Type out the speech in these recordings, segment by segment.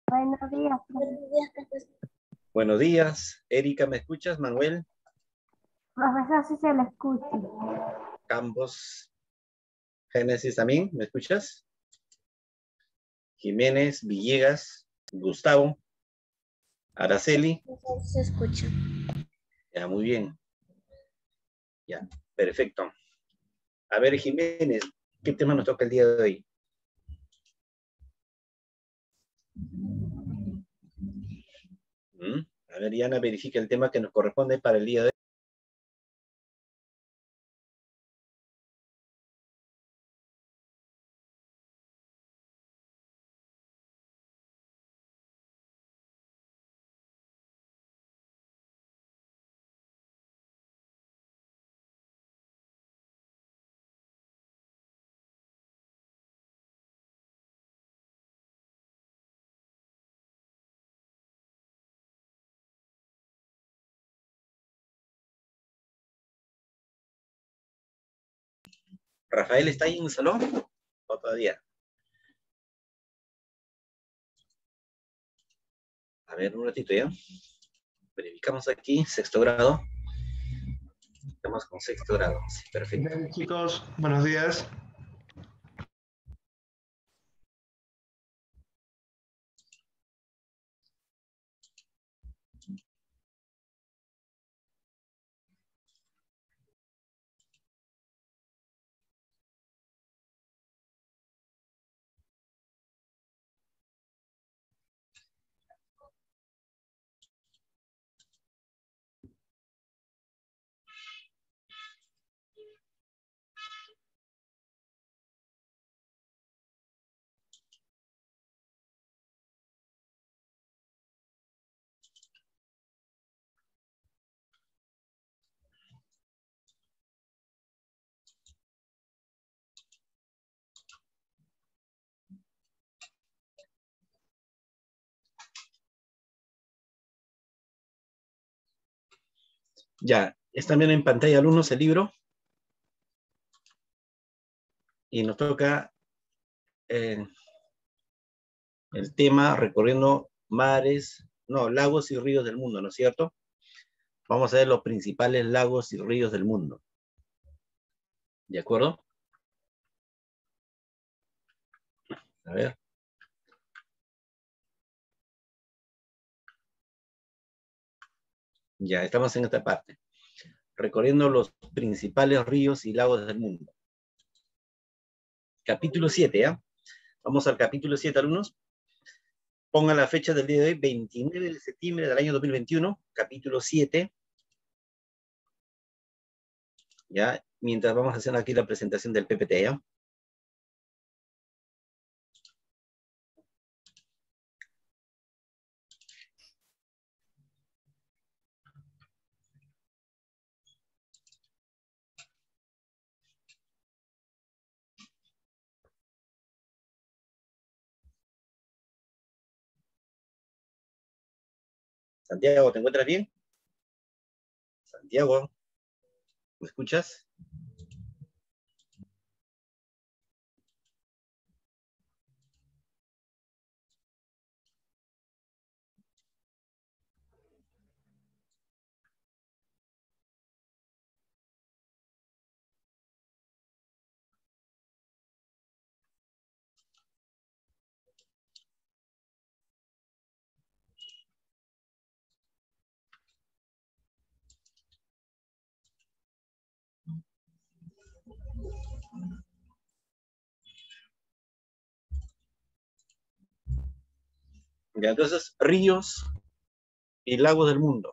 Buenos días, profesor. Buenos días, Erika, ¿me escuchas? Manuel Profesor, sí se le escucha. Campos, Génesis también, ¿me escuchas? Jiménez, Villegas, Gustavo, Araceli. Se escucha. Ya, muy bien. Ya, perfecto. A ver, Jiménez, ¿qué tema nos toca el día de hoy? A ver, Diana, verifica el tema que nos corresponde para el día de hoy. ¿Rafael está ahí en el salón? ¿O todavía? A ver, un ratito ya. Verificamos aquí, sexto grado. Estamos con sexto grado. Sí, perfecto. Bien, chicos, buenos días. Ya, están viendo en pantalla alumnos el libro. Y nos toca el tema recorriendo lagos y ríos del mundo, ¿no es cierto? Vamos a ver los principales lagos y ríos del mundo. ¿De acuerdo? A ver. Ya, estamos en esta parte. Recorriendo los principales ríos y lagos del mundo. Capítulo 7, ¿ya? Vamos al capítulo 7, alumnos. Pongan la fecha del día de hoy, 29 de septiembre del año 2021, capítulo 7. Ya, mientras vamos haciendo aquí la presentación del PPT, ¿ya? Santiago, ¿te encuentras bien? Santiago, ¿me escuchas? Ya, entonces, ríos y lagos del mundo.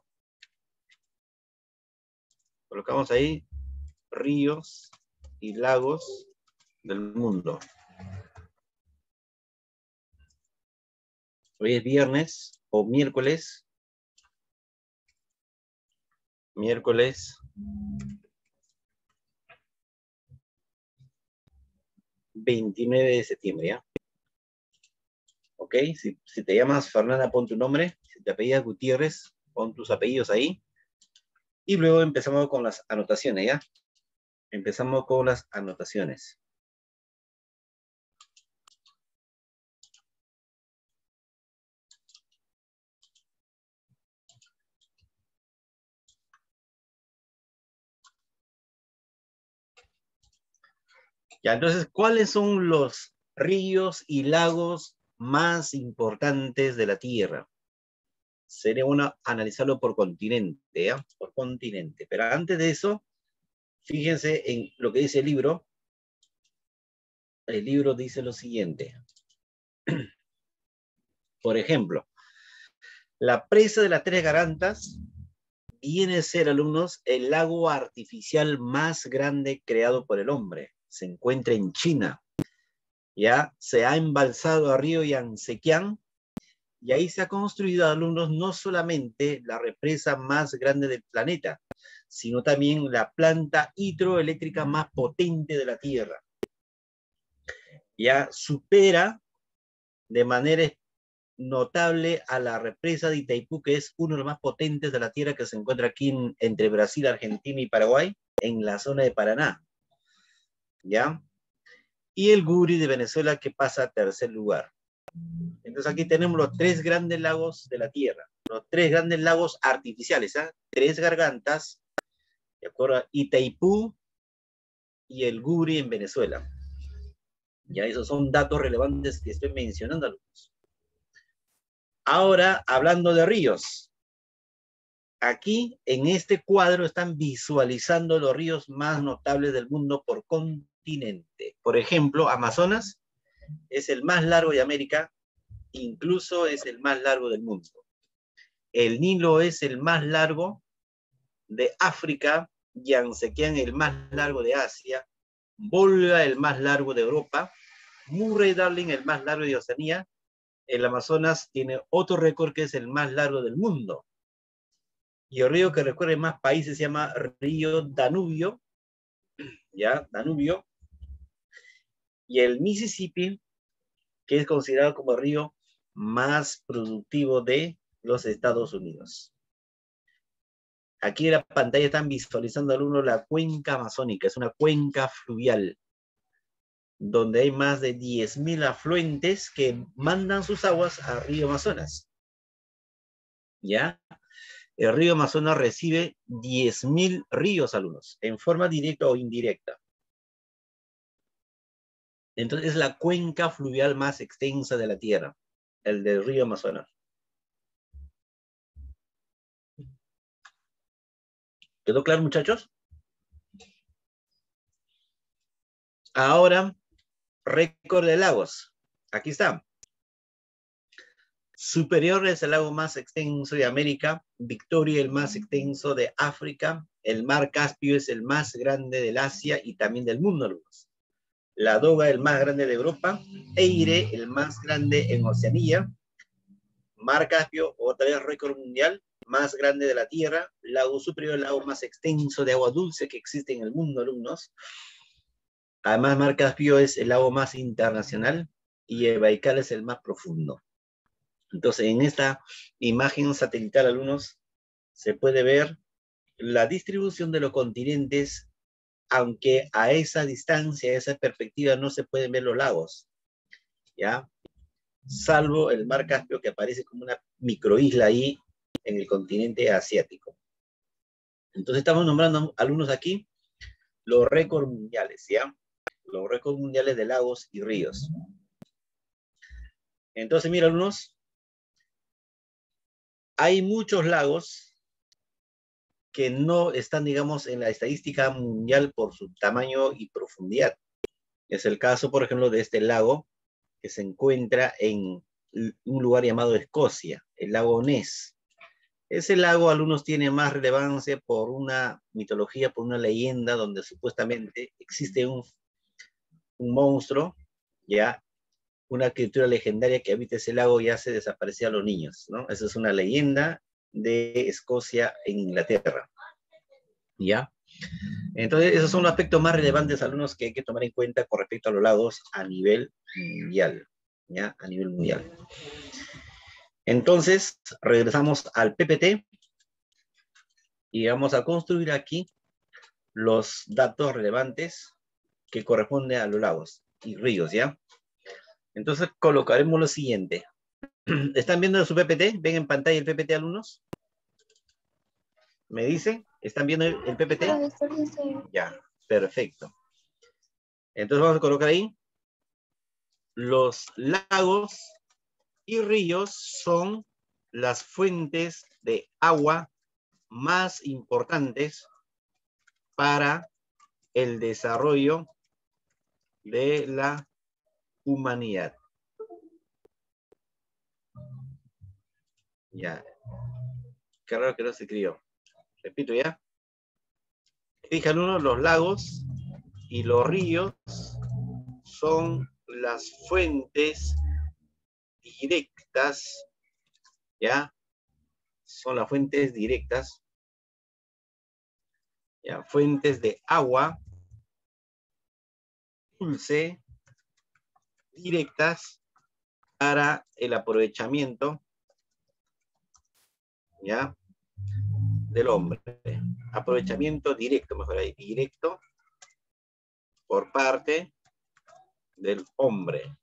Colocamos ahí ríos y lagos del mundo. Hoy es viernes o miércoles. Miércoles 29 de septiembre, ¿ya? Ok, si te llamas Fernanda, pon tu nombre. Si te apellidas Gutiérrez, pon tus apellidos ahí. Y luego empezamos con las anotaciones, ¿ya? Empezamos con las anotaciones. Ya, entonces, ¿cuáles son los ríos y lagos más importantes de la Tierra? Sería bueno analizarlo por continente, ¿ya? Por continente. Pero antes de eso, fíjense en lo que dice el libro. El libro dice lo siguiente. Por ejemplo, la presa de las Tres Garantas viene a ser, alumnos, el lago artificial más grande creado por el hombre. Se encuentra en China. Ya se ha embalsado a río Yangtze-Kiang y ahí se ha construido, alumnos, no solamente la represa más grande del planeta, sino también la planta hidroeléctrica más potente de la Tierra. Ya supera de manera notable a la represa de Itaipú, que es uno de los más potentes de la Tierra, que se encuentra aquí entre Brasil, Argentina y Paraguay, en la zona de Paraná. ¿Ya? Y el Guri de Venezuela, que pasa a tercer lugar. Entonces aquí tenemos los tres grandes lagos de la Tierra, los tres grandes lagos artificiales, ¿eh? Tres gargantas, ¿de acuerdo? Itaipú y el Guri en Venezuela. Ya esos son datos relevantes que estoy mencionando, alumnos. Ahora, hablando de ríos. Aquí, en este cuadro, están visualizando los ríos más notables del mundo por continente. Por ejemplo, Amazonas es el más largo de América, incluso es el más largo del mundo. El Nilo es el más largo de África, Yangtze-Kiang el más largo de Asia, Volga el más largo de Europa, Murray-Darling el más largo de Oceanía. El Amazonas tiene otro récord que es el más largo del mundo. Y el río que recorre más países se llama río Danubio, ¿ya? Danubio. Y el Mississippi, que es considerado como el río más productivo de los Estados Unidos. Aquí en la pantalla están visualizando, alumnos, la cuenca amazónica. Es una cuenca fluvial, donde hay más de 10.000 afluentes que mandan sus aguas al río Amazonas. ¿Ya? El río Amazonas recibe 10.000 ríos, alumnos, en forma directa o indirecta. Entonces es la cuenca fluvial más extensa de la Tierra, el del río Amazonas. ¿Quedó claro, muchachos? Ahora, récord de lagos. Aquí está. Superior es el lago más extenso de América, Victoria el más extenso de África, el mar Caspio es el más grande del Asia y también del mundo, alumnos. Ladoga el más grande de Europa, Eire el más grande en Oceanía, mar Caspio, otra vez récord mundial, más grande de la Tierra, lago superior, el lago más extenso de agua dulce que existe en el mundo, alumnos. Además, mar Caspio es el lago más internacional y el Baikal es el más profundo. Entonces, en esta imagen satelital, alumnos, se puede ver la distribución de los continentes, aunque a esa distancia, a esa perspectiva, no se pueden ver los lagos, ¿ya? Salvo el mar Caspio, que aparece como una microisla ahí en el continente asiático. Entonces, estamos nombrando, alumnos, aquí los récords mundiales, ¿ya? Los récords mundiales de lagos y ríos. Entonces, mira, alumnos, hay muchos lagos que no están, digamos, en la estadística mundial por su tamaño y profundidad. Es el caso, por ejemplo, de este lago que se encuentra en un lugar llamado Escocia, el lago Ness. Ese lago, alumnos, tiene más relevancia por una mitología, por una leyenda donde supuestamente existe un monstruo, ya, una criatura legendaria que habita ese lago y hace desaparecer a los niños, ¿no? Esa es una leyenda de Escocia en Inglaterra, ¿ya? Entonces, esos son los aspectos más relevantes, alumnos, que hay que tomar en cuenta con respecto a los lagos a nivel mundial, ¿ya? A nivel mundial. Entonces, regresamos al PPT y vamos a construir aquí los datos relevantes que corresponden a los lagos y ríos, ¿ya? Entonces, colocaremos lo siguiente. ¿Están viendo su PPT? ¿Ven en pantalla el PPT, alumnos? ¿Me dicen? ¿Están viendo el PPT? Ya, perfecto. Entonces vamos a colocar ahí, los lagos y ríos son las fuentes de agua más importantes para el desarrollo de la humanidad. Ya. Qué raro que no se escribió. Repito ya. Fijan uno, los lagos y los ríos son las fuentes directas, ¿ya? Son las fuentes directas, ¿ya? Fuentes de agua dulce directas para el aprovechamiento, ¿ya? Del hombre. Aprovechamiento directo, mejor ahí, directo por parte del hombre.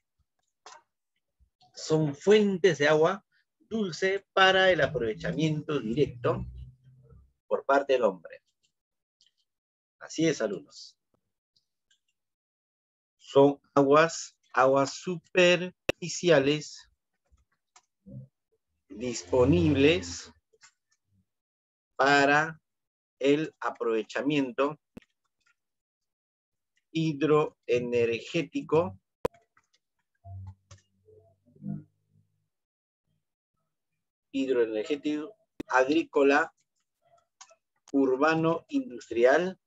Son fuentes de agua dulce para el aprovechamiento directo por parte del hombre. Así es, alumnos. Son aguas superficiales disponibles para el aprovechamiento hidroenergético agrícola, urbano industrial,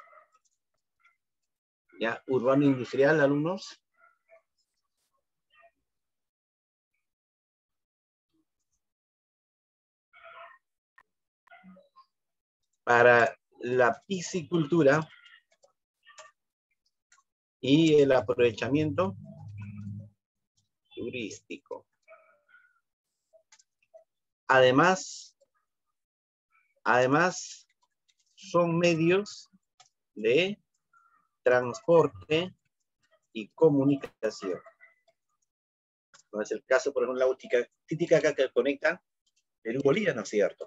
ya, urbano industrial, alumnos, para la piscicultura y el aprovechamiento turístico. Además, son medios de transporte y comunicación. No es el caso, por ejemplo, la Titicaca que conecta Perú-Bolivia, ¿no es cierto?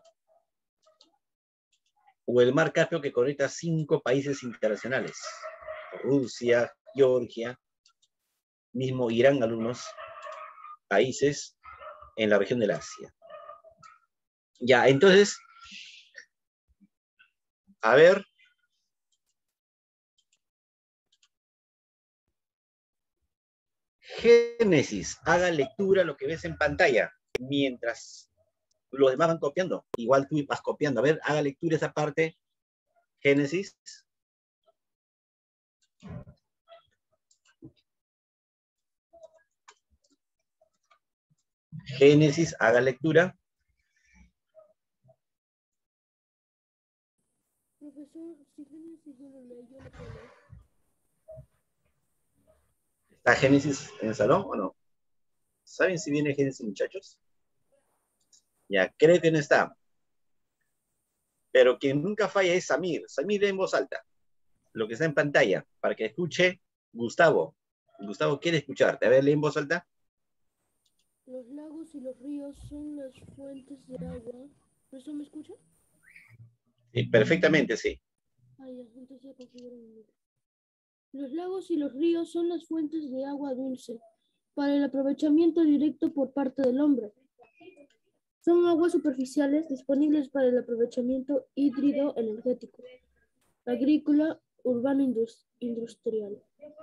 O el mar Caspio que conecta 5 países internacionales. Rusia, Georgia, mismo Irán, algunos países en la región del Asia. Ya, entonces, a ver. Génesis, haga lectura lo que ves en pantalla, mientras los demás van copiando. Igual tú vas copiando. A ver, haga lectura esa parte. Génesis. Génesis, haga lectura. Profesor, si Génesis yo lo leo, yo lo puedo leer. ¿Está Génesis en el salón o no? ¿Saben si viene Génesis, muchachos? Ya, creo que no está. Pero quien nunca falla es Samir. Samir lee en voz alta lo que está en pantalla, para que escuche Gustavo. Gustavo quiere escucharte. A ver, lee en voz alta. Los lagos y los ríos son las fuentes de agua. ¿Eso me escucha? Sí, perfectamente, sí. Ah, ya, entonces ya configuro un minuto. Los lagos y los ríos son las fuentes de agua dulce para el aprovechamiento directo por parte del hombre. Son aguas superficiales disponibles para el aprovechamiento hídrico-energético, agrícola, urbano industrial,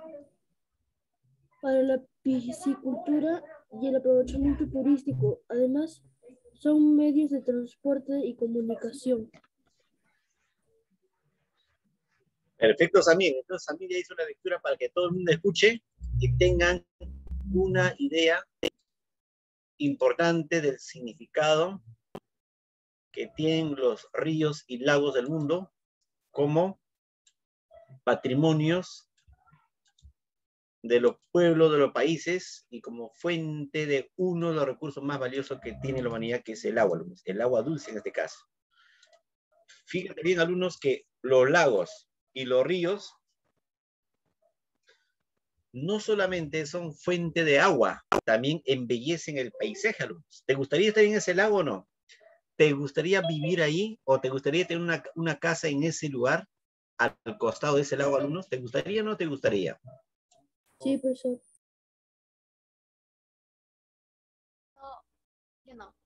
para la piscicultura y el aprovechamiento turístico. Además, son medios de transporte y comunicación. Perfecto, Samir. Entonces, Samir ya hizo la lectura para que todo el mundo escuche y tengan una idea importante del significado que tienen los ríos y lagos del mundo como patrimonios de los pueblos, de los países, y como fuente de uno de los recursos más valiosos que tiene la humanidad, que es el agua dulce en este caso. Fíjate bien, alumnos, que los lagos y los ríos no solamente son fuente de agua, también embellecen el paisaje, alumnos. ¿Te gustaría estar en ese lago o no? ¿Te gustaría vivir ahí o te gustaría tener una casa en ese lugar? al costado de ese lago, alumnos? ¿Te gustaría o no te gustaría? Sí, profesor. Yo no.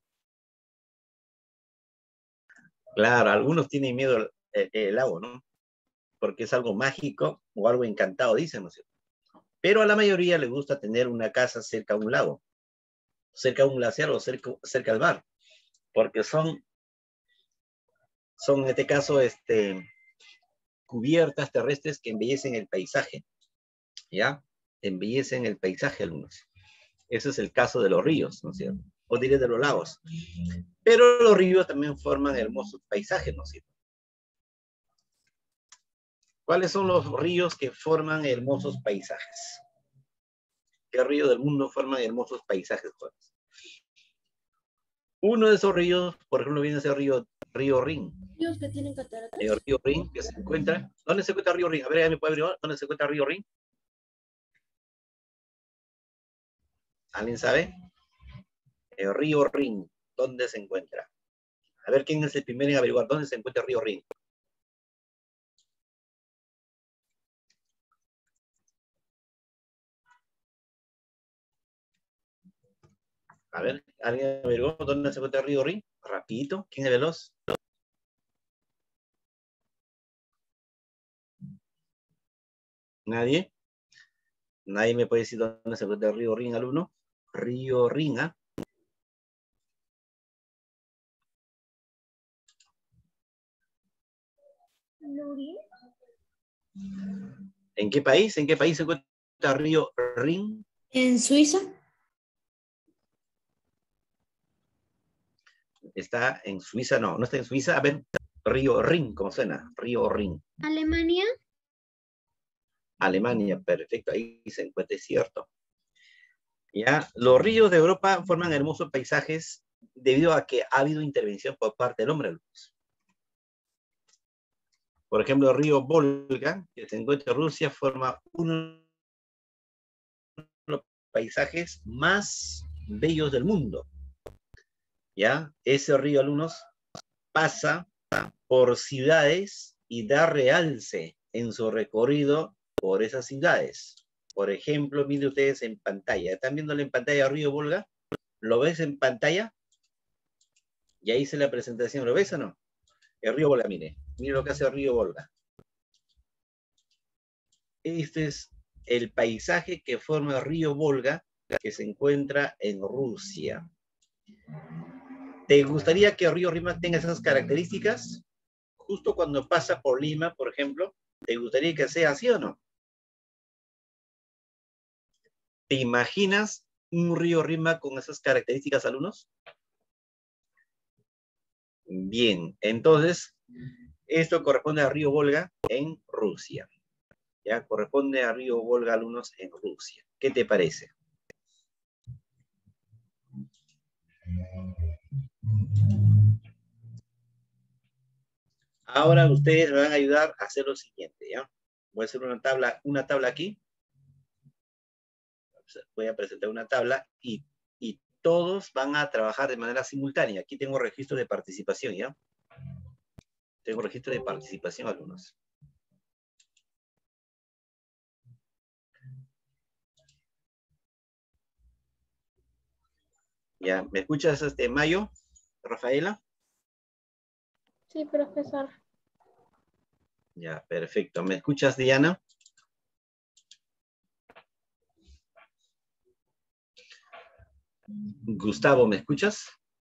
Claro, algunos tienen miedo al lago, ¿no? Porque es algo mágico o algo encantado, dicen, ¿no es cierto? Pero a la mayoría le gusta tener una casa cerca a un lago, cerca a un glaciar o cerca al mar, porque son en este caso, cubiertas terrestres que embellecen el paisaje, ¿ya? Embellecen el paisaje, alumnos. Ese es el caso de los ríos, ¿no es cierto? O diré de los lagos. Pero los ríos también forman hermosos paisajes, ¿no es cierto? ¿Cuáles son los ríos que forman hermosos paisajes? ¿Qué río del mundo forman hermosos paisajes, jóvenes? Uno de esos ríos, por ejemplo, viene a ser río Rin. ¿Ríos que tienen cataratas? El río Rin, que se encuentra... ¿Dónde se encuentra el río Rin? A ver, ¿alguien me puede averiguar dónde se encuentra el río Rin? ¿Alguien sabe? El río Rin, ¿dónde se encuentra? A ver, ¿quién es el primero en averiguar dónde se encuentra el río Rin? A ver, ¿alguien averiguó dónde se encuentra el río Rin? Rapidito, ¿quién es veloz? ¿Nadie? ¿Nadie me puede decir dónde se encuentra el río Rin, alumno? Río Rin, ¿ah? ¿En qué país? ¿En qué país se encuentra el río Rin? ¿En Suiza? ¿Está en Suiza? No, no está en Suiza. A ver, río Rin, ¿cómo suena? Río Rin. ¿Alemania? Alemania, perfecto, ahí se encuentra, es cierto. ¿Ya? Los ríos de Europa forman hermosos paisajes debido a que ha habido intervención por parte del hombre. Por ejemplo, el río Volga, que se encuentra en Rusia, forma uno de los paisajes más bellos del mundo. ¿Ya? Ese río, alumnos, pasa por ciudades y da realce en su recorrido por esas ciudades. Por ejemplo, miren ustedes en pantalla. ¿Están viéndolo en pantalla el río Volga? ¿Lo ves en pantalla? Ya hice la presentación. ¿Lo ves o no? El río Volga, mire lo que hace el río Volga. Este es el paisaje que forma el río Volga, que se encuentra en Rusia. ¿Te gustaría que el río Rin tenga esas características? Justo cuando pasa por Lima, por ejemplo, ¿te gustaría que sea así o no? ¿Te imaginas un río Rin con esas características, alumnos? Bien, entonces, esto corresponde al río Volga en Rusia. Ya corresponde al río Volga, alumnos, en Rusia. ¿Qué te parece? Ahora ustedes me van a ayudar a hacer lo siguiente, ¿ya? Voy a hacer una tabla aquí. Voy a presentar una tabla y todos van a trabajar de manera simultánea. Aquí tengo registro de participación, ¿ya? Tengo registro de participación, alumnos. ¿Ya? ¿Me escuchas, Mayo? ¿Rafaela? Sí, profesor. Ya, perfecto. ¿Me escuchas, Diana? Gustavo, ¿me escuchas?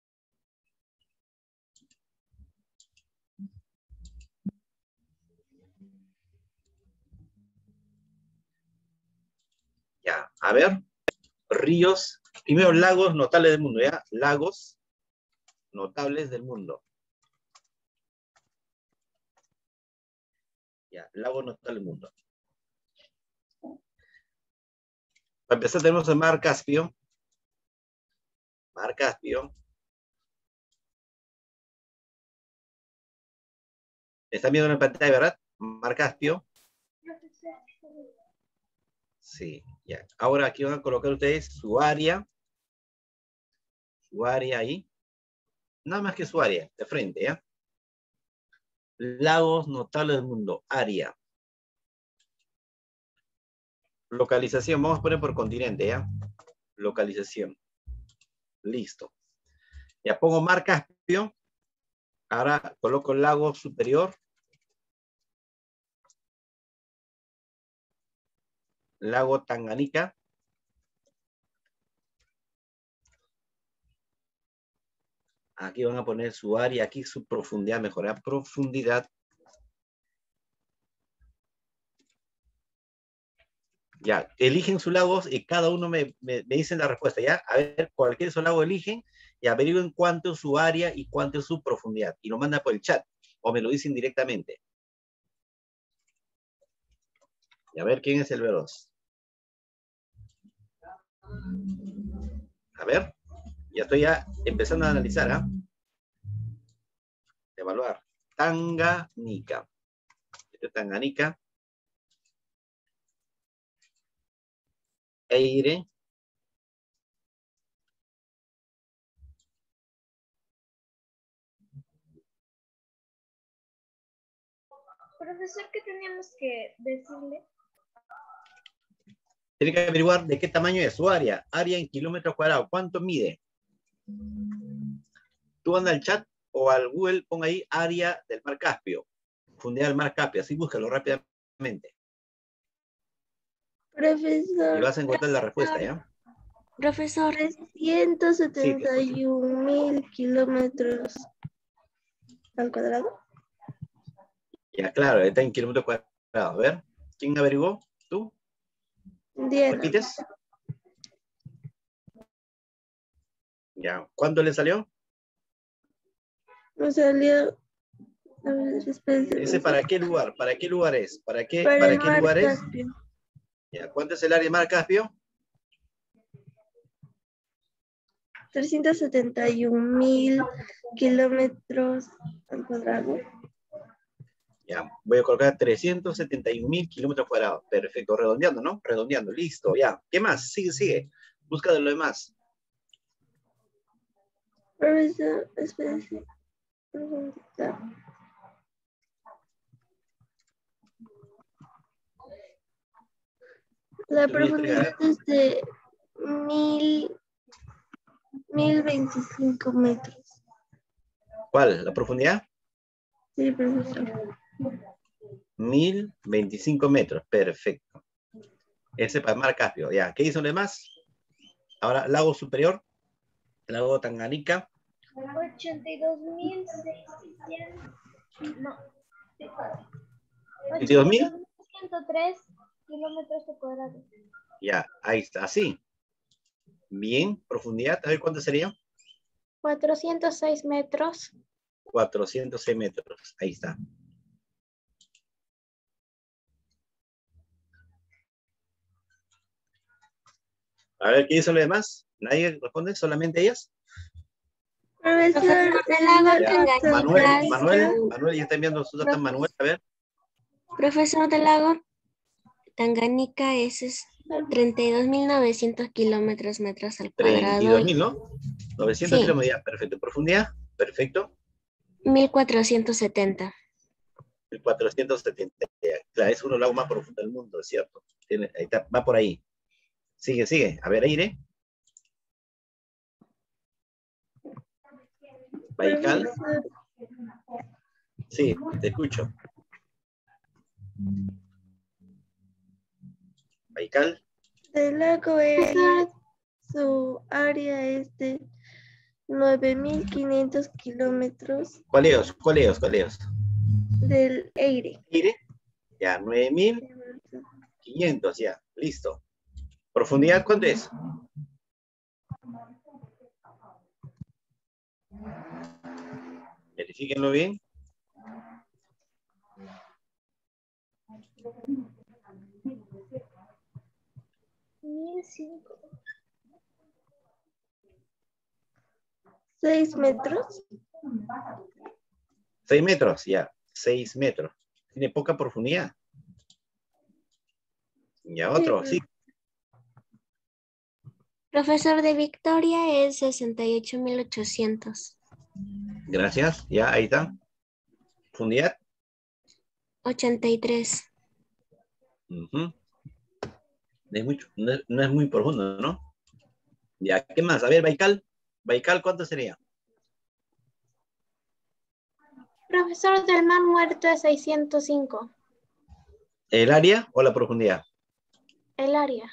Ya, a ver. Ríos. Primero, lagos notables del mundo, ¿ya? Lagos notables del mundo. Ya, lagos notables del mundo. Para empezar tenemos el mar Caspio. Mar Caspio. ¿Están viendo en pantalla, verdad? Mar Caspio. Sí, ya. Ahora aquí van a colocar ustedes su área. Su área ahí. Nada más que su área, de frente, ¿ya? Lagos notables del mundo. Área. Localización. Vamos a poner por continente, ¿ya? Localización. Listo. Ya pongo mar Caspio. Ahora coloco el lago superior. Lago Tanganica. Aquí van a poner su área, aquí su profundidad, mejorar profundidad. Ya, eligen sus lagos y cada uno me dicen la respuesta, ¿ya? A ver, cualquier su lago eligen y averigüen cuánto es su área y cuánto es su profundidad. Y lo mandan por el chat o me lo dicen directamente. Y a ver, ¿quién es el veloz? A ver, ya estoy empezando a analizar, ¿ah? Evaluar. Tanganica. Este es Tanganica. Eire. Profesor, ¿qué teníamos que decirle? Tiene que averiguar de qué tamaño es su área. Área en kilómetros cuadrados. ¿Cuánto mide? Tú anda al chat o al Google, pon ahí área del mar Caspio. Profundidad del mar Caspio. Así búscalo rápidamente. Profesor. Y vas a encontrar la respuesta, ¿ya? Profesor. 371.000 kilómetros al cuadrado. Ya, claro, está en kilómetros cuadrados. A ver, ¿quién averiguó? ¿Tú? Diana. ¿Repites? Ya, ¿cuánto le salió? Me salió. A ver, espérate. Ese para qué lugar, ¿para qué lugar es? ¿Para qué el mar lugar es? Caspio. Ya, ¿cuánto es el área del mar Caspio? 371.000 kilómetros al cuadrado. Ya, voy a colocar 371.000 kilómetros cuadrados. Perfecto, redondeando, ¿no? Redondeando, listo, ya. ¿Qué más? Sigue. Busca de lo demás. Profesor, espérate. La profundidad es de 1025 metros. ¿Cuál? ¿La profundidad? Sí, profesor. 1025 metros, perfecto. Ese para el mar Caspio, ya. ¿Qué hizo lo demás? Ahora, lago superior, lago Tanganica. 82.600. No. 82.000. 82.103 kilómetros cuadrados. Ya, ahí está, así. Bien, profundidad, a ver cuánto sería. 406 metros. 406 metros, ahí está. A ver, ¿qué hizo lo demás? ¿Nadie responde? ¿Solamente ellas? Profesor, Manuel, ya está enviando su data. Manuel, a ver. Profesor del lago Tanganica es 32.900 kilómetros metros al cuadrado. 32.000, ¿no? 900 Sí. kilómetros, ya, perfecto. Profundidad, perfecto. 1.470. 1470. Claro, es uno de los lagos más profundos del mundo, es cierto. Ahí está, va por ahí. Sigue. A ver, Aire. Baikal. Sí, te escucho. Baikal. El lago Erie, su área es de 9.500 kilómetros. ¿Cuál es? Del Eire. Aire. Ya, 9.500, ya, listo. ¿Profundidad cuánto es? Verifíquenlo bien. ¿6 metros? 6 metros, ya, 6 metros. Tiene poca profundidad. Ya, otro, sí. Profesor de Victoria es 68.800. Gracias, ya, ahí está. Profundidad. 83. Ujú. No es muy profundo, ¿no? Ya, ¿qué más? A ver, Baikal. Baikal, ¿cuánto sería? Profesor, del Mar Muerto es 605. ¿El área o la profundidad? El área.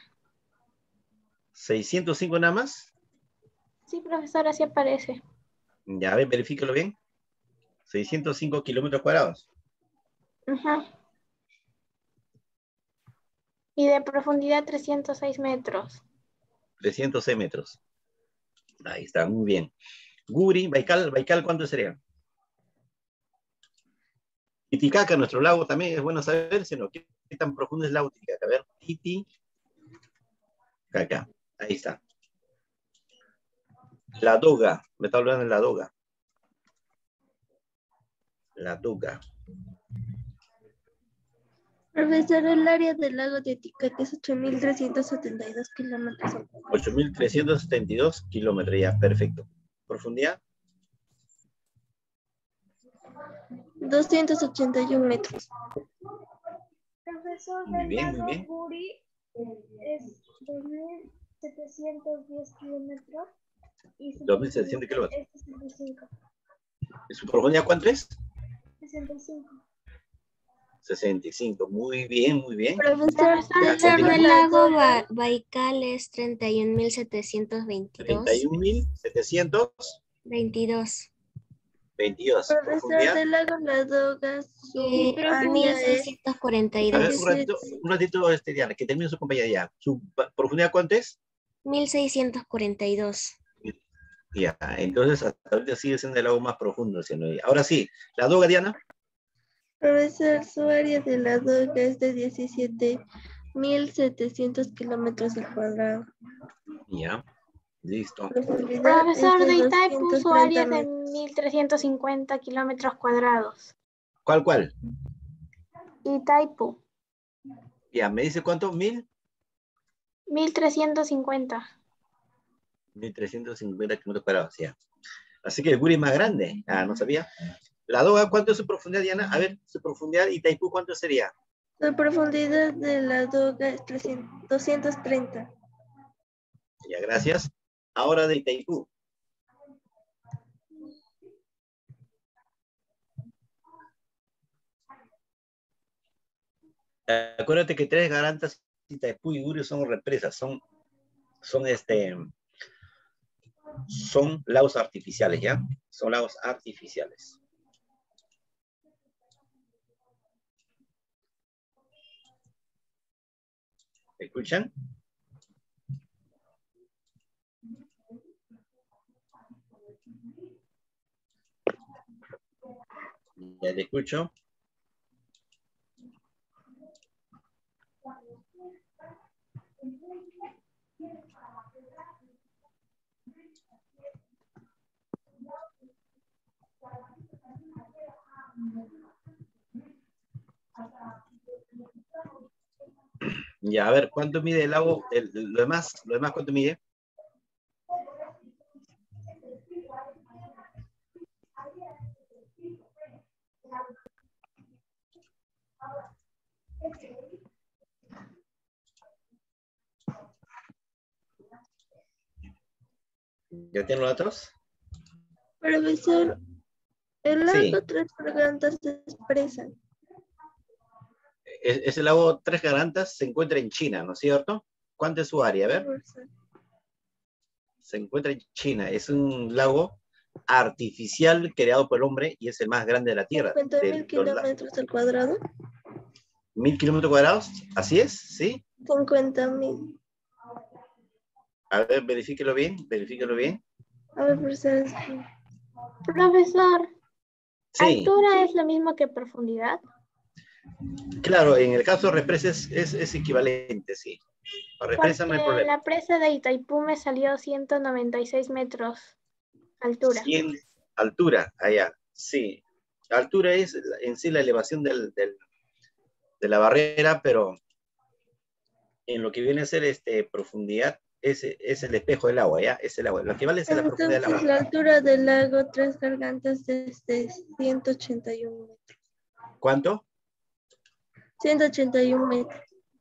605 nada más. Sí, profesor, así aparece. Ya, a ver, verifíquelo bien. 605 kilómetros cuadrados. Ajá. Y de profundidad 306 metros. 306 metros. Ahí está, muy bien. Guri, Baikal, ¿cuánto sería? Titicaca, nuestro lago también es bueno saber, sino qué tan profundo es el lago Titicaca. A ver, Titicaca. Ahí está. La Doga, me está hablando de la Doga. La Doga. Profesor, el área del lago de Titicaca es 8.372 kilómetros. 8.372 kilómetros, ya, perfecto. ¿Profundidad? 281 metros. Profesor, Muy del bien, muy lago bien. Guri es 2.710 kilómetros. Y su 2.700 kilómetros. es 65. ¿Y su profundidad cuánto es? 65. 65. Muy bien, muy bien. Profesor, Ya, El del continúa. lago Baikal es 31.722. 31.722. 22. profesor Profundidad. del lago Ladoga, su área es A ver, 1.642. un ratito, Diana, que termine su compañía ya. ¿Su profundidad cuánto es? 1.642. Ya, entonces hasta ahorita sigue siendo el lago más profundo. Ahora sí, la Doga, Diana. Profesor, su área de Ladoga es de 17.700 kilómetros al cuadrado. Ya, listo. Profundidad es Profesor, de de Itaipu, su área 230 es de metros. 1.350 kilómetros cuadrados. ¿Cuál? Itaipu, Ya, ¿me dice cuánto? 1.350. 1.350 kilómetros cuadrados, ya. Así que el Guri es más grande. Ah, no sabía. La Doga, ¿cuánto es su profundidad, Diana? A ver, su profundidad y Itaipú, ¿cuánto sería? La profundidad de Ladoga es 230. Ya, gracias. Ahora de Itaipú. Acuérdate que Tres Garantas, Itaipú y Guri son represas, son lagos artificiales, ¿ya? Son lagos artificiales. ¿Me escuchan? Ya te escucho. Ya, a ver, ¿cuánto mide el lago? Lo demás, ¿cuánto mide? ¿Ya tienen los datos? Profesor, el Sí. lago Tres Gargantas es presa. Ese lago Tres Garantas se encuentra en China, ¿no es cierto? ¿Cuánto es su área? A ver. Se encuentra en China. Es un lago artificial creado por el hombre y es el más grande de la Tierra. 50.000 kilómetros al cuadrado. 1.000 kilómetros cuadrados, así es, ¿sí? 50.000. A ver, verifíquelo bien. A ver, profesor. Profesor, Sí, ¿altura es lo mismo que profundidad? claro, en el caso de represas es equivalente, sí. Para represas no hay Porque problema. la presa de Itaipú me salió 196 metros altura. 100 altura, allá, sí. La altura es en sí la elevación de la barrera, pero en lo que viene a ser profundidad es el espejo del agua, ¿ya? Es el agua. Lo que vale es la profundidad del Entonces, agua. la altura del lago Tres Gargantas es de 181 metros. ¿Cuánto? 181 metros.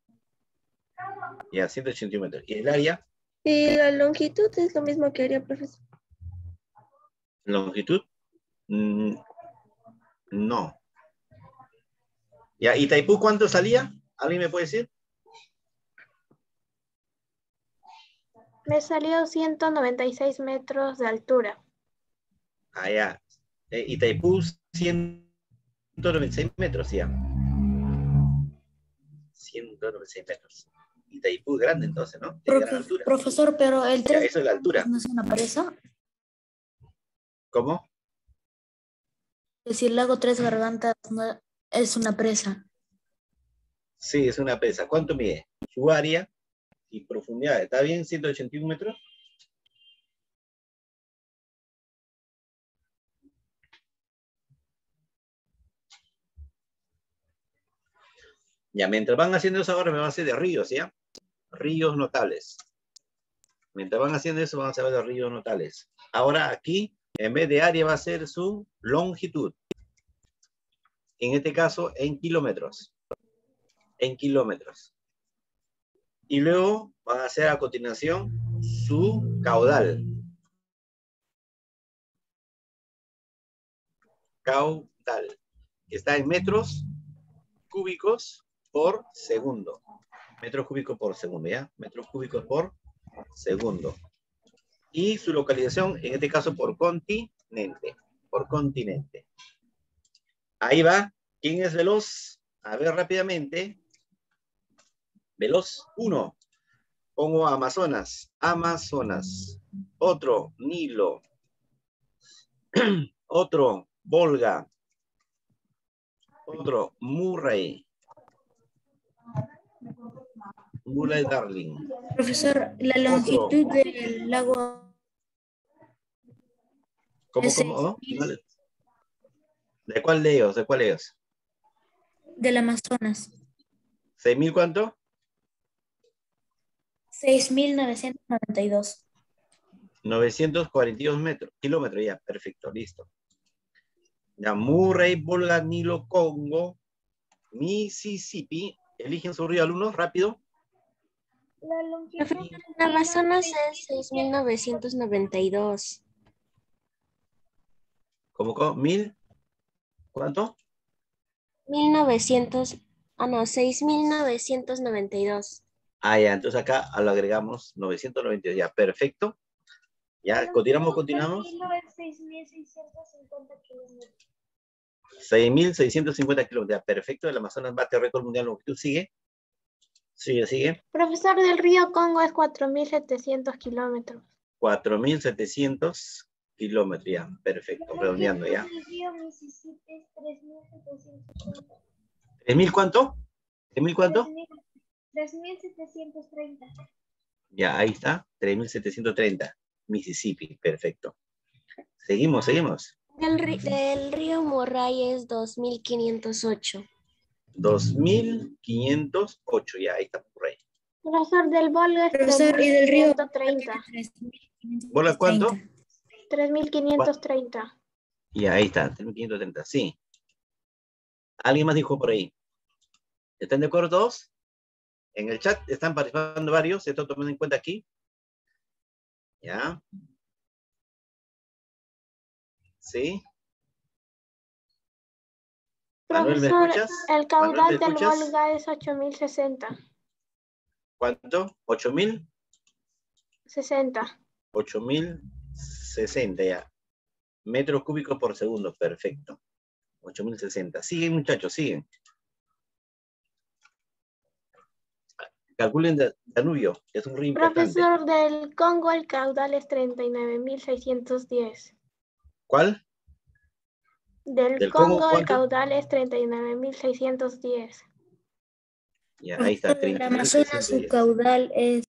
Ya, 181 metros. ¿Y el área? Y la longitud es lo mismo que haría, profesor. ¿Longitud? No. Ya, ¿y Itaipú cuánto salía? ¿Alguien me puede decir? Me salió 196 metros de altura. Ah, ya. Itaipú, 196 metros, ya. 196 metros. Itaipú grande entonces, ¿no? Tiene gran altura. Profesor, pero el Ya, 3 eso es la altura. no es una presa. ¿Cómo? Es decir, el lago Tres Gargantas no es una presa. Sí, es una presa. ¿Cuánto mide? Su área y profundidad. ¿Está bien? 181 metros. Ya, mientras van haciendo eso ahora me van a hacer de ríos, ¿ya? Ríos notables. Mientras van haciendo eso vamos a ver los ríos notables. Ahora aquí, en vez de área va a ser su longitud. En este caso, en kilómetros. En kilómetros. Y luego van a hacer a continuación su caudal. Caudal. Que está en metros cúbicos por segundo. Metros cúbicos por segundo, ¿ya? Metros cúbicos por segundo. Y su localización, en este caso, por continente. Por continente. Ahí va. ¿Quién es veloz? A ver rápidamente. Veloz 1. Pongo Amazonas. Amazonas. Otro, Nilo. Otro, Volga. Otro, Murray. Murray Darling. Profesor, la longitud del lago... ¿Cómo? ¿Oh? ¿De cuál de ellos? ¿De cuál de ellos? Del Amazonas. ¿6.000 cuánto? 6.992. 942 metros, kilómetros, ya, perfecto, listo. Ya, Murray, Volga, Nilo, Congo, Mississippi. Eligen su río, alumnos, rápido. La longitud El Amazonas es 6.992. ¿Cómo? ¿1000? ¿Cuánto? 6.992. Ah, ya, entonces acá lo agregamos 992, ya, perfecto. Ya, continuamos. 6.650 kilómetros. 6.650 kilómetros, ya, perfecto. El Amazonas bate récord mundial longitud, sigue. Sigue. Profesor, del río Congo es 4.700 kilómetros. 4.700 kilómetros, ya, perfecto, redondeando ya. El río Mississippi es 3.730. ¿3.000 cuánto? ¿3.000 cuánto? 3.730. Ya, ahí está, 3.730. Mississippi, perfecto. Seguimos. Del río Murray es 2.508. 2.508, ya, ahí está por ahí. Profesor, del Volga es Profesor, y del río... 3.530. ¿Volga cuánto? 3.530. Y ahí está, 3.530, sí. ¿Alguien más dijo por ahí? ¿Están de acuerdo todos? En el chat están participando varios, se está tomando en cuenta aquí. ¿Ya? ¿Sí? Manuel, ¿me Profesor, escuchas? el caudal Manuel, ¿me del escuchas? Volga es 8.060. ¿Cuánto? ¿8.000? 60. 8.060 ya. Metros cúbicos por segundo, perfecto. 8.060. Siguen, muchachos, siguen. Calculen Danubio, es un río importante. Profesor, del Congo el caudal es 39.610. ¿Cuál? Del Congo, Congo el ¿cuánto? caudal es 39.610. Ya, ahí está, El Amazonas, su 30.610. caudal es...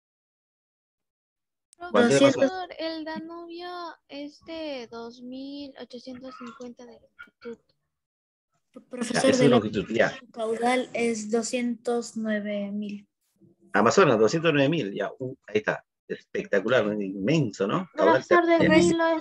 ¿Cuánto es 200. Profesor, el Danubio es de 2.850 de longitud. Ya, Profesor, esa de es la longitud, ya. caudal es 209.000. Amazonas, 209.000, ya. Ahí está. Espectacular, inmenso, ¿no? Caudal Profesor, del terrible. Nilo es Es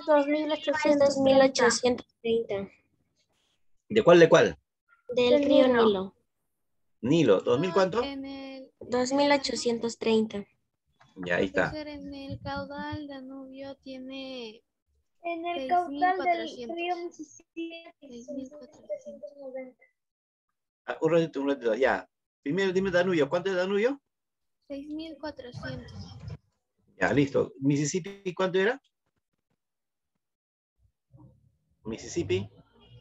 2.830. 2.830. ¿De cuál? Del Del río Nilo. Nilo. Nilo, ¿2000 cuánto? En el, 2830. Ya, ahí está. profesor, en el caudal Danubio tiene En el 6.400. caudal del río Mississippi, 6.400. Ah, un ratito, ya. Primero dime Danubio, ¿cuánto es Danubio? 6.400. Ya, listo. Mississippi, ¿cuánto era? Mississippi.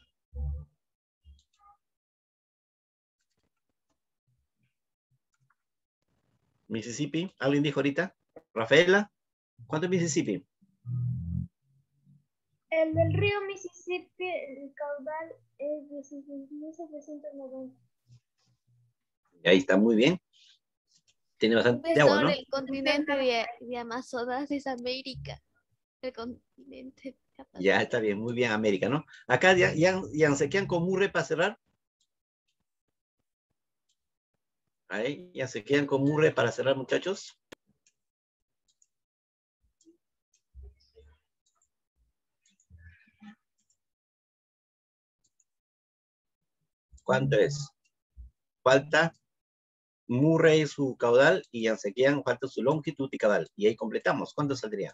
Mississippi, ¿alguien dijo ahorita? Rafaela, ¿cuánto es Mississippi? El del río Mississippi, el caudal es 16.790. Ahí está, muy bien. Tiene bastante agua, Profesor, ¿no? el continente de Amazonas es América. El continente de Amazonas. Ya está bien, muy bien, América, ¿no? Acá ya se quedan con Murray para cerrar. Ahí, ya se quedan con Murray para cerrar, muchachos. ¿Cuánto es? Falta Murray su caudal y Yansequian falta su longitud y caudal. Y ahí completamos. ¿Cuánto saldría?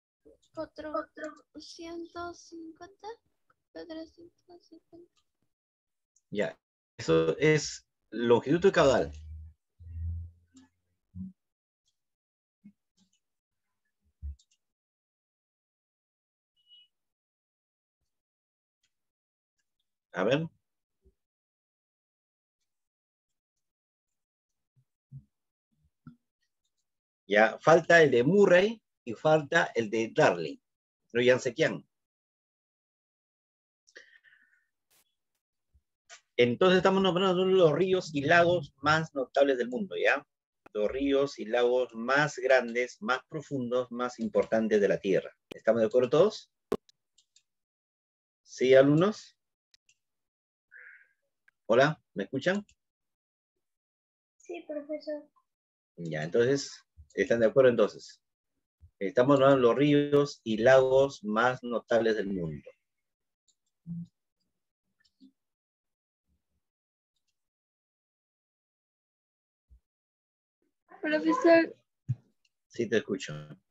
450. 450. Ya. Eso es longitud y caudal. A ver. Ya, falta el de Murray y falta el de Darling. No Yansequian. Entonces estamos nombrando los ríos y lagos más notables del mundo, ¿ya? Los ríos y lagos más grandes, más profundos, más importantes de la Tierra. ¿Estamos de acuerdo todos? ¿Sí, alumnos? Hola, ¿me escuchan? Sí, profesor. Ya, entonces, ¿están de acuerdo entonces? Estamos hablando de los ríos y lagos más notables del mundo. Profesor, Sí, te escucho.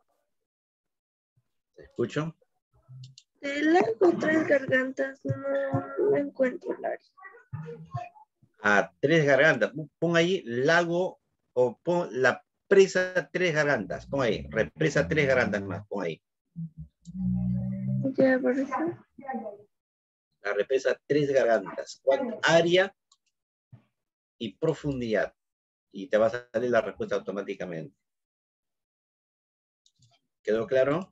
¿Te escucho? del lago Tres Gargantas no encuentro el área. A Tres Gargantas. Pon ahí lago o pon la presa Tres Gargantas. Pon ahí, represa Tres Gargantas más. Pon ahí. Ya, profesor. La represa Tres Gargantas. ¿Cuánto? Área y profundidad. Y te va a salir la respuesta automáticamente. ¿Quedó claro?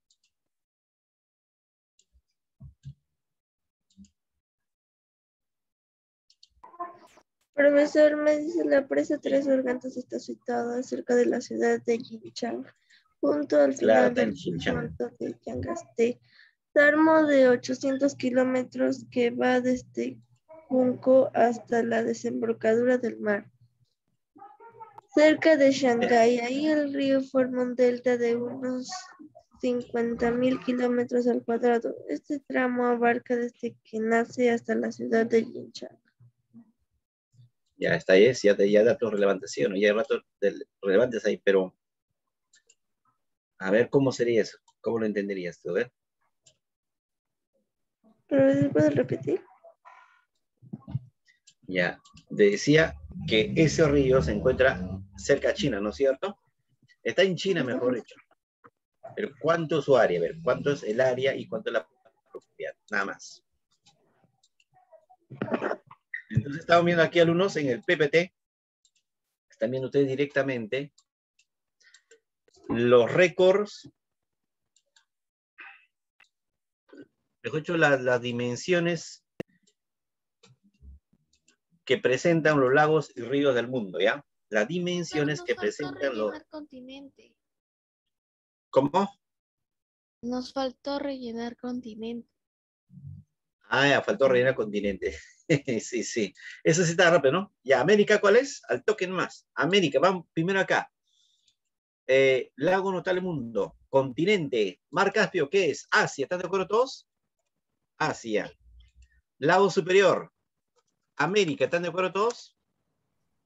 Profesor, me dice la presa Tres Gargantas está situada cerca de la ciudad de Jinchang, junto al Claro, final está en del Xinjiang. puerto de Yangaste, tramo de 800 kilómetros que va desde Junco hasta la desembocadura del mar. Cerca de Shanghái, ahí el río forma un delta de unos 50.000 kilómetros al cuadrado. Este tramo abarca desde que nace hasta la ciudad de Jinchang. Ya está ahí, ya datos relevantes, ¿sí o no? Ya hay datos relevantes ahí, pero a ver cómo sería eso, cómo lo entenderías tú, a ver. ¿Pero puedes repetir? Ya, decía que ese río se encuentra cerca a China, ¿no es cierto? Está en China, mejor dicho. Pero ¿cuánto es su área? A ver, ¿cuánto es el área y cuánto es la profundidad? Nada más. Entonces estamos viendo aquí, alumnos, en el PPT. Están viendo ustedes directamente los récords. Mejor dicho, las dimensiones que presentan los lagos y ríos del mundo, ¿ya? Las dimensiones que presentan los... Continente. ¿Cómo? Nos faltó rellenar continente. Ah, ya, faltó rellenar continente. Sí, sí. Eso sí está rápido, ¿no? Ya, América, ¿cuál es? Al toque más. América, vamos primero acá. Lago notable mundo. Continente. Mar Caspio, ¿qué es? Asia, ¿están de acuerdo todos? Asia. Lago superior. América, ¿están de acuerdo todos?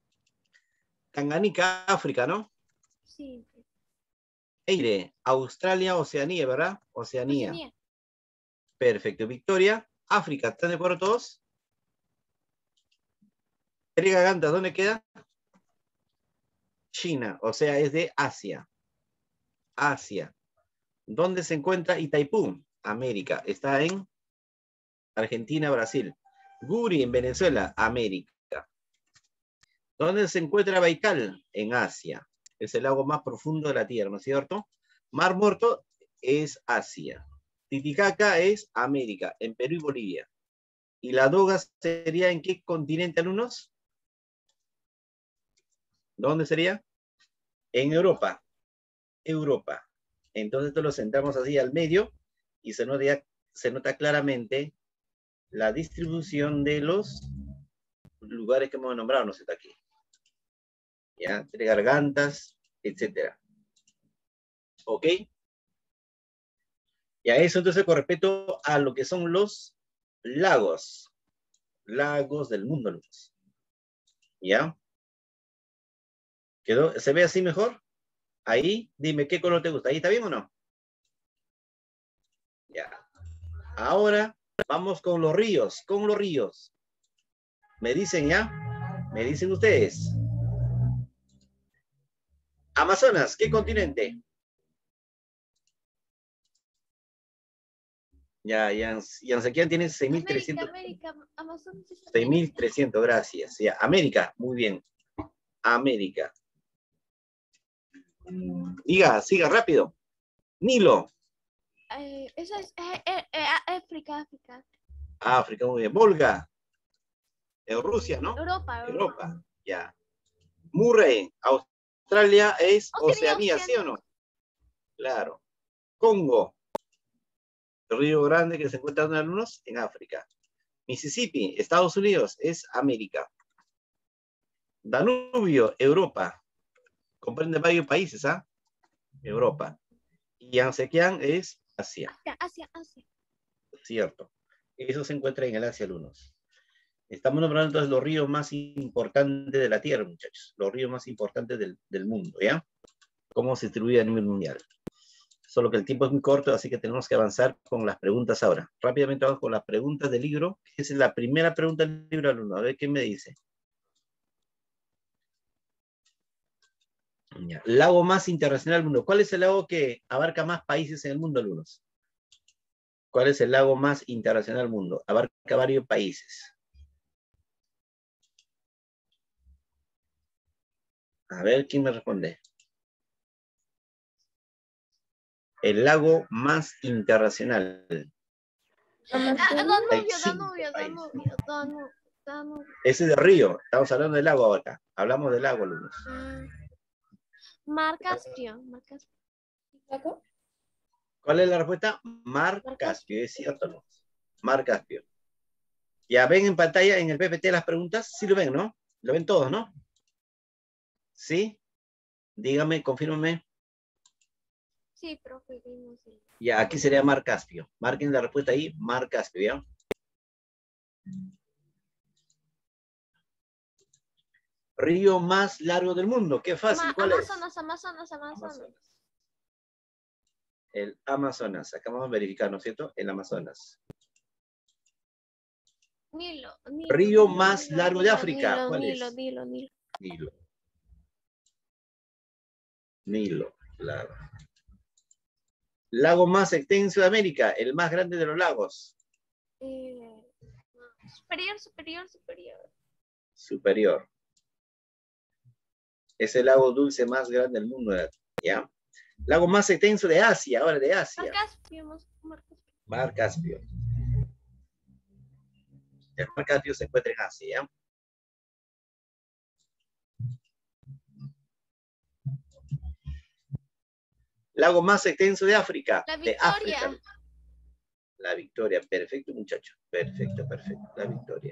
Tanganica, África, ¿no? Sí. Eire, Australia, Oceanía, ¿verdad? Oceanía. Oceanía. Perfecto. Victoria, África. ¿Están de acuerdo todos? Erika Ganta, ¿dónde queda? China, o sea, es de Asia. Asia. ¿Dónde se encuentra Itaipú? América. Está en Argentina, Brasil. Guri, en Venezuela, América. ¿Dónde se encuentra Baikal? En Asia. Es el lago más profundo de la Tierra, ¿no es cierto? Mar Muerto es Asia. Titicaca es América, en Perú y Bolivia. ¿Y la Doga sería en qué continente, alumnos? ¿Dónde sería? En Europa. Europa. Entonces esto lo sentamos así al medio y se nota claramente la distribución de los lugares que hemos nombrado, ¿no está aquí? ¿Ya? Tres gargantas, etcétera. ¿Ok? Y a eso entonces con respecto a lo que son los lagos. Lagos del mundo, alumnos. ¿Ya? ¿Quedó? ¿Se ve así mejor? Ahí, dime qué color te gusta. ¿Ahí está bien o no? Ya. Ahora vamos con los ríos. Con los ríos. ¿Me dicen ya? ¿Me dicen ustedes? Amazonas, ¿qué continente? Ya, Yansequian tiene 6.300. América, Amazonas. 6.300, gracias. Ya, América, muy bien. América. Siga rápido. Nilo. Eso es África. África, muy bien. Volga. En Rusia, ¿no? Europa. Ya. Murray. Australia es Oceanía, Oceanía, ¿sí o no? Claro. Congo. El río Grande que se encuentra en algunos en África. Mississippi, Estados Unidos, es América. Danubio, Europa. Comprende varios países, ¿ah? Europa. Y Yansequian es Asia. Asia. Cierto. Eso se encuentra en el Asia algunos. Estamos nombrando entonces los ríos más importantes de la Tierra, muchachos. Los ríos más importantes del mundo, ¿ya? Cómo se distribuye a nivel mundial. Solo que el tiempo es muy corto, así que tenemos que avanzar con las preguntas ahora. Rápidamente vamos con las preguntas del libro. Esa es la primera pregunta del libro, alumno. A ver qué me dice. Ya. Lago más internacional del mundo. ¿Cuál es el lago que abarca más países en el mundo, alumnos? ¿Cuál es el lago más internacional del mundo? Abarca varios países. A ver, ¿quién me responde? El lago más internacional. Danubio. Ese es de río. Estamos hablando del lago ahora. Hablamos del lago, alumnos. Mar Caspio. ¿Cuál es la respuesta? Mar Caspio. Es cierto, ¿no? Mar Caspio. Ya ven en pantalla en el PPT las preguntas. Sí lo ven, ¿no? Lo ven todos, ¿no? ¿Sí? Dígame, confírmame. Sí, profe. Ya, aquí sería Mar Caspio. Marquen la respuesta ahí, Mar Caspio, ¿ya? Río más largo del mundo. Qué fácil, ¿cuál es? Amazonas. El Amazonas. Acabamos de verificar, ¿no es cierto? El Amazonas. Nilo. Río más largo de África. ¿Cuál es? Nilo, claro. Lago más extenso de América, el más grande de los lagos. Superior. Es el lago dulce más grande del mundo, ¿ya? Lago más extenso de Asia, ahora de Asia. Mar Caspio. El Mar Caspio se encuentra en Asia, ¿ya? Lago más extenso de África. La de Victoria. África. La Victoria, perfecto, muchacho. Perfecto. La Victoria.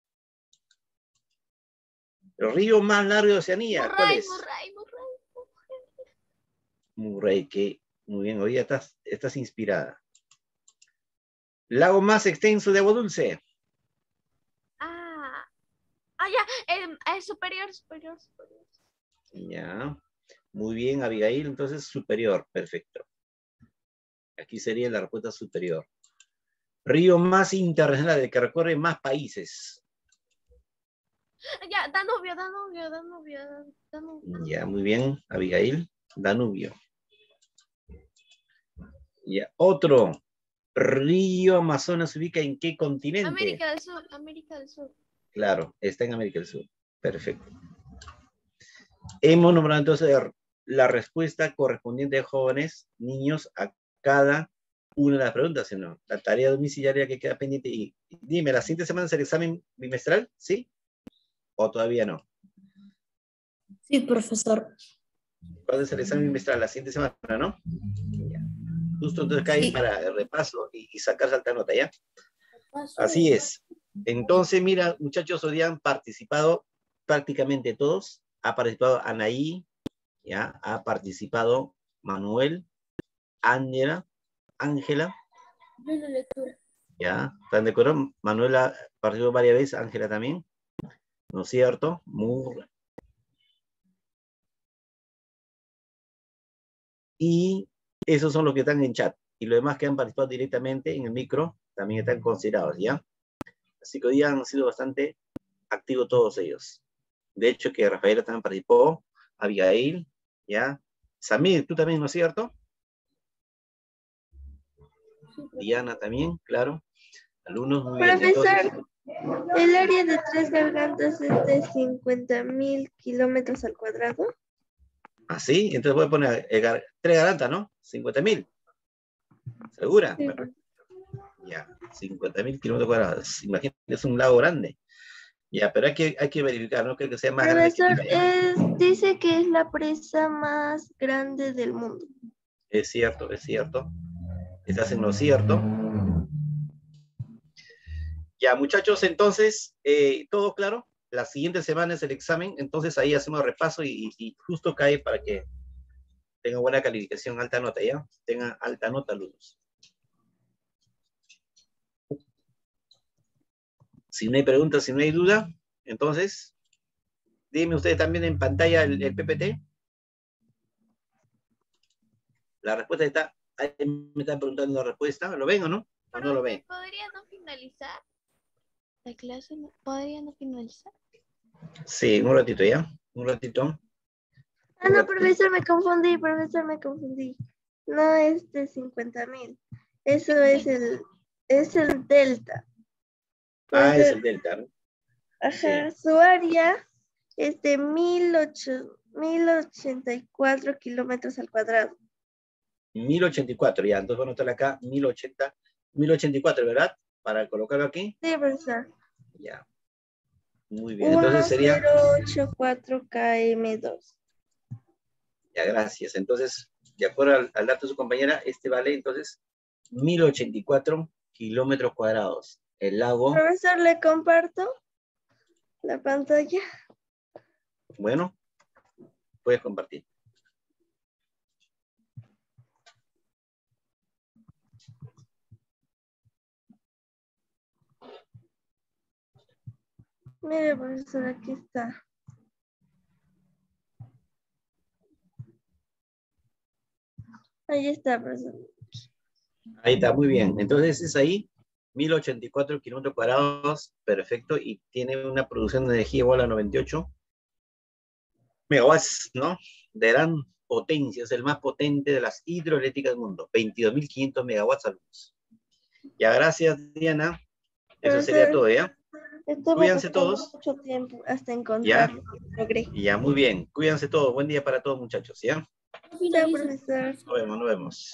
El río más largo de Oceanía, ¿cuál es? Murray, que muy bien, hoy estás inspirada. Lago más extenso de agua dulce. Ya, superior. Ya. Muy bien, Abigail. Entonces, superior. Perfecto. Aquí sería la respuesta superior. Río más internacional, el que recorre más países. Ya, Danubio. Ya, muy bien, Abigail. Danubio. Ya, otro. Río Amazonas se ubica ¿en qué continente? América del Sur. Claro, está en América del Sur. Perfecto. Hemos nombrado entonces la respuesta correspondiente de jóvenes, niños, a cada una de las preguntas, sino la tarea domiciliaria que queda pendiente. Y dime, ¿la siguiente semana es el examen bimestral? ¿Sí? ¿O todavía no? Sí, profesor. ¿Cuándo es el examen bimestral? La siguiente semana, ¿no? Ya. Justo entonces cae Sí. para el repaso y sacar alta nota, ¿ya? Así es. Entonces, mira, muchachos, hoy día han participado prácticamente todos. Ha participado Anaí, ¿ya? Ha participado Manuel, Ángela, Buena lectura. ¿ya? ¿Están de acuerdo? Manuela participó varias veces, Ángela también, ¿no es cierto? Y esos son los que están en chat. Y los demás que han participado directamente en el micro también están considerados, ¿ya? Así que hoy día han sido bastante activos todos ellos. De hecho, que Rafaela también participó, Abigail, ¿ya? Samir, tú también, ¿no es cierto? Diana también, claro. Alumnos, muy bien. Profesor, Entonces, el área de Tres Gargantas es de 50.000 kilómetros al cuadrado. así, entonces voy a poner 3 garantas, ¿no? 50.000. ¿Segura? Sí. Ya, 50.000 kilómetros cuadrados. Imagínate, es un lago grande. Ya, pero hay que verificar, no creo que sea más grande que Profesor, Lima. dice que es la presa más grande del mundo. Es cierto, es cierto. Estás en lo cierto. Ya, muchachos, entonces, ¿todo claro? La siguiente semana es el examen, entonces ahí hacemos repaso y justo cae para que tengan buena calificación, alta nota, ¿ya? Tengan alta nota, alumnos. Si no hay preguntas, si no hay duda, entonces, díganme ustedes también en pantalla el PPT. La respuesta está, ahí me están preguntando la respuesta, ¿lo ven o no? ¿O no lo ven? ¿Podría no finalizar la clase? ¿Podría no finalizar? Sí, un ratito ya, un ratito. Ah, no, profesor, me confundí. No es de 50.000. Eso es el delta. Ah, es Profesor, el delta, ¿no? ajá, Sí. su área es de 1084 kilómetros al cuadrado. 1084, ya, entonces voy a anotar acá 1084, ¿verdad? Para colocarlo aquí. Sí, profesor. Ya. Muy bien, entonces sería... 1084 km2. Ya, gracias. Entonces, de acuerdo al dato de su compañera, este vale entonces 1084 kilómetros cuadrados. El lago, Profesor, le comparto la pantalla. bueno, puedes compartir. Mire, profesor, aquí está. Ahí está, profesor. Ahí está, muy bien. Entonces es ahí, 1084 kilómetros cuadrados, perfecto, y tiene una producción de energía igual a 98 megawatts, ¿no? De gran potencia, es el más potente de las hidroeléctricas del mundo, 22.500 megawatts al mes. Ya, gracias, Diana. Eso sería todo, ¿ya? Cuídense todos. Mucho tiempo hasta Ya, encontrarlo. Logré. ya, muy bien. Cuídense todos. Buen día para todos, muchachos, ¿ya? Chao, profesor. Nos vemos, nos vemos.